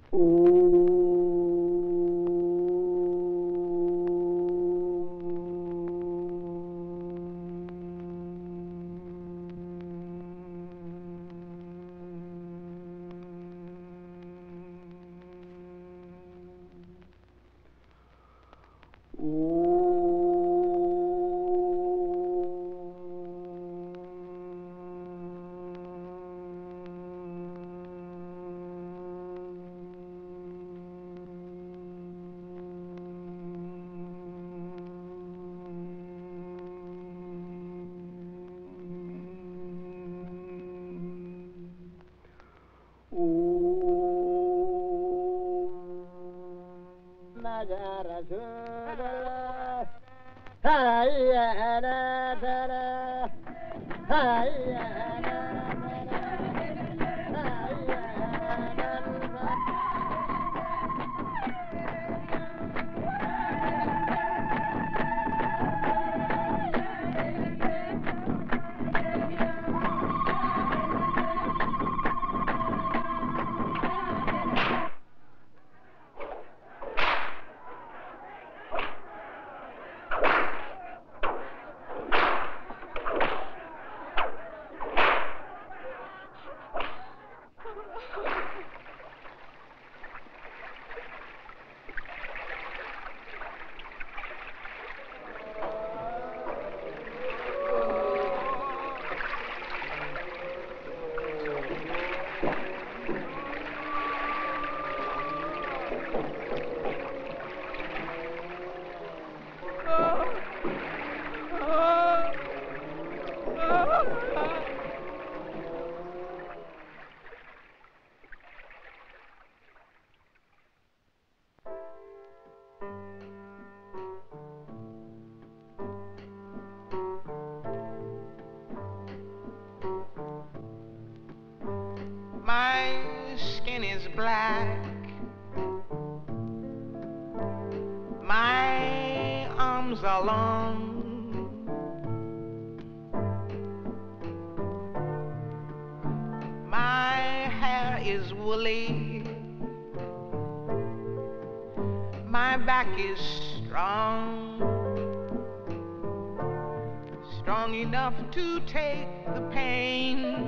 My skin is black. My arms are long. My hair is woolly. My back is strong. Strong enough to take the pain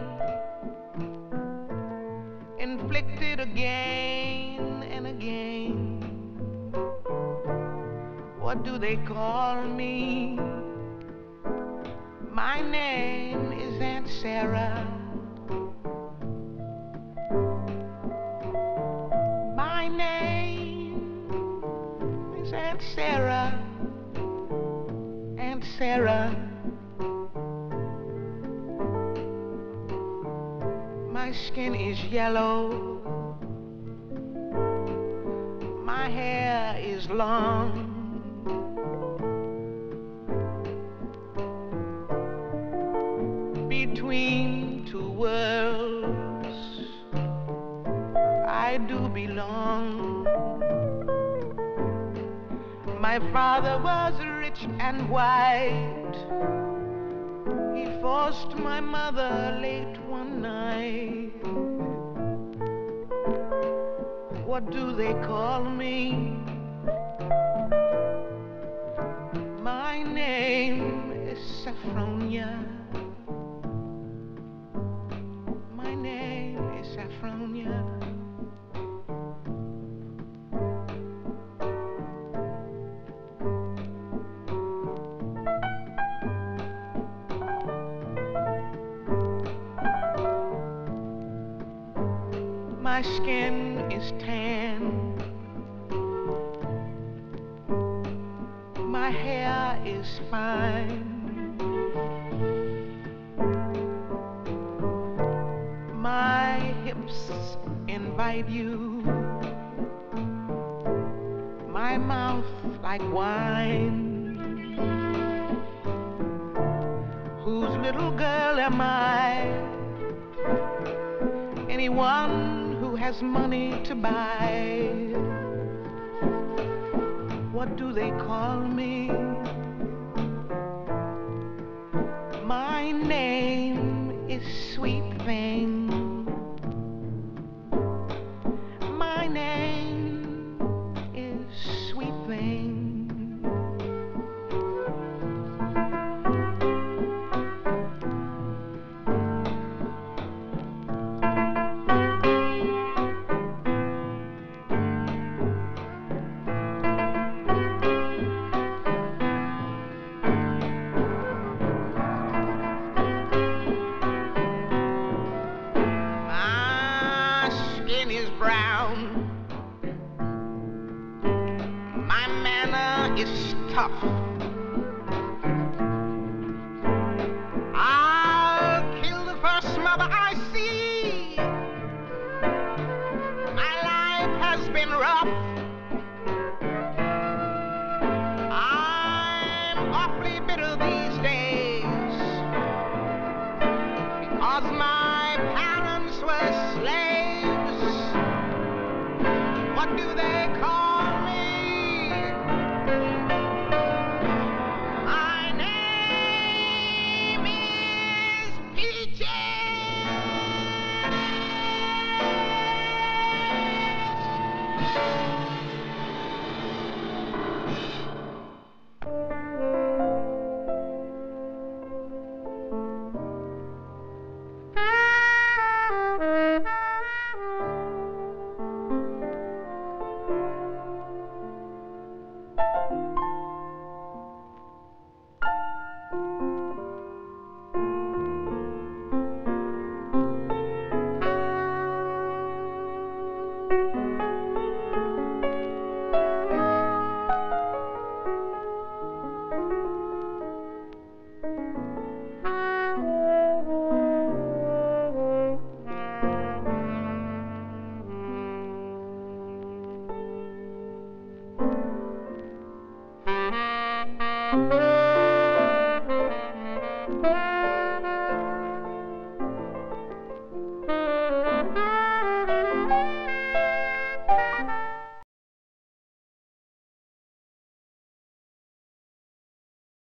inflicted again and again. What do they call me? My name is Aunt Sarah. My name is Aunt Sarah. Aunt Sarah. My skin is yellow. My hair is long. Between two worlds I do belong. My father was rich and white. He forced my mother late one night. What do they call me? My name is Saffronia. My name is Saffronia. My skin is tan. My hair is fine. My hips invite you. My mouth like wine. Whose little girl am I? Anyone who has money to buy. What do they call me? My name is Sweet Thing. My name is tough. I'll kill the first mother I see. My life has been rough. I'm awfully bitter these days because my parents were slaves. What do they call me? My name is Peaches.